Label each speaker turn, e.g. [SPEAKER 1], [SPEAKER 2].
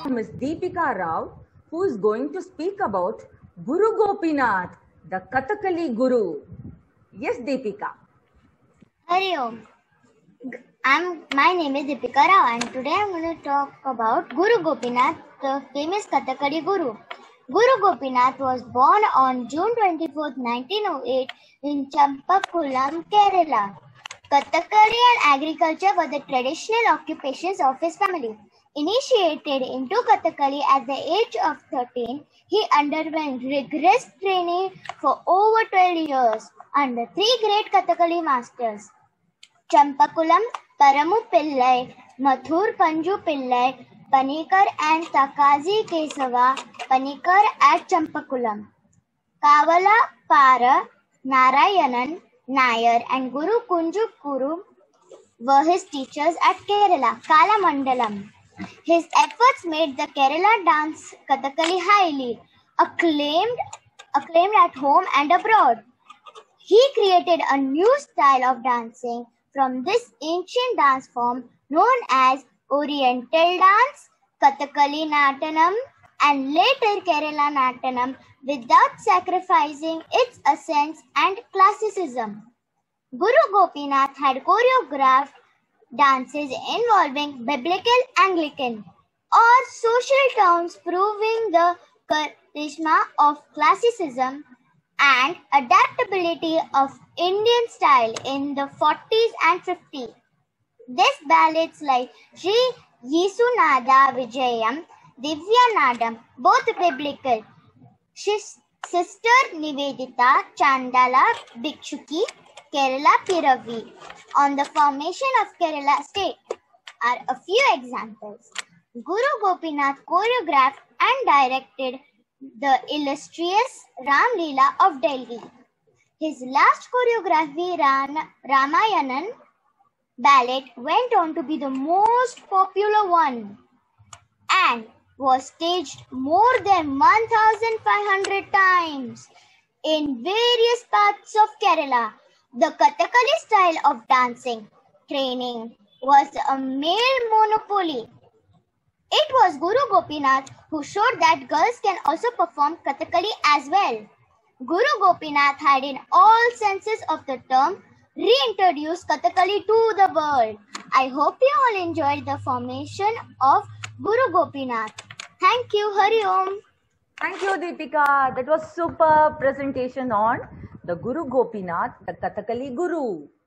[SPEAKER 1] Miss Deepika Rao, who is going to speak about Guru Gopinath, the Kathakali Guru. Yes, Deepika.
[SPEAKER 2] Hari Om. My name is Deepika Rao and today I am going to talk about Guru Gopinath, the famous Kathakali Guru. Guru Gopinath was born on June 24, 1908 in Champakulam, Kerala. Kathakali and agriculture were the traditional occupations of his family. Initiated into Kathakali at the age of 13, he underwent rigorous training for over 12 years under three great Kathakali masters: Champakulam, Paramu Pillai, Mathur Panju Pillai, Panikar and Takazi Kesava Panikar at Champakulam. Kavala Para Narayanan Nair and Guru Kunju Kuru were his teachers at Kerala, Kalamandalam. His efforts made the Kerala dance Kathakali highly acclaimed at home and abroad. He created a new style of dancing from this ancient dance form known as Oriental dance, Kathakali Natanam, and later Kerala Natanam without sacrificing its essence and classicism. Guru Gopinath had choreographed dances involving biblical Anglican or social tones, proving the charisma of classicism and adaptability of Indian style in the 40s and 50s. These ballads like Sri Yesunada Vijayam, Divya Nadam, both biblical, Sister Nivedita, Chandala Bhikshuki, Kerala Piravi, on the formation of Kerala state are a few examples. Guru Gopinath choreographed and directed the illustrious Ram Leela of Delhi. His last choreography, Ramayanan ballet, went on to be the most popular one and was staged more than 1,500 times in various parts of Kerala. The Kathakali style of dancing training was a male monopoly. It was Guru Gopinath who showed that girls can also perform Kathakali as well. Guru Gopinath had, in all senses of the term, reintroduced Kathakali to the world. I hope you all enjoyed the formation of Guru Gopinath. Thank you. Hari Om.
[SPEAKER 1] Thank you, Deepika. That was super presentation on the Guru Gopinath, the Kathakali Guru.